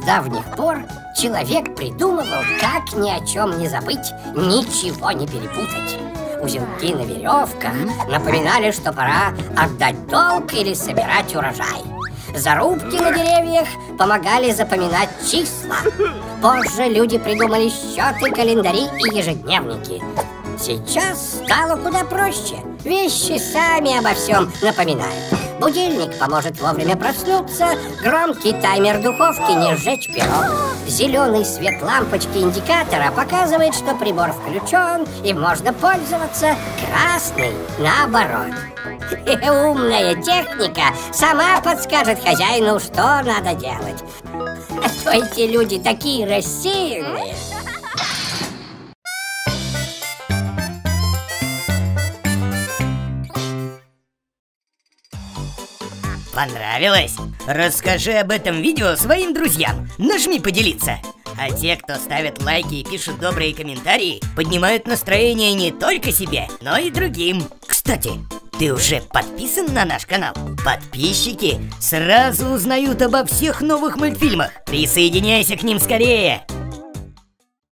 давних пор человек придумывал, как ни о чем не забыть, ничего не перепутать. Узелки на веревках напоминали, что пора отдать долг или собирать урожай. Зарубки на деревьях помогали запоминать числа. Позже люди придумали счеты, календари и ежедневники. Сейчас стало куда проще. Вещи сами обо всем напоминают. Будильник поможет вовремя проснуться, громкий таймер духовки не сжечь пирог. Зеленый свет лампочки индикатора показывает, что прибор включен и можно пользоваться, красный наоборот. Умная техника сама подскажет хозяину, что надо делать. А то эти люди такие рассеянные. Понравилось? Расскажи об этом видео своим друзьям. Нажми поделиться. А те, кто ставят лайки и пишут добрые комментарии, поднимают настроение не только себе, но и другим. Кстати, ты уже подписан на наш канал? Подписчики сразу узнают обо всех новых мультфильмах. Присоединяйся к ним скорее.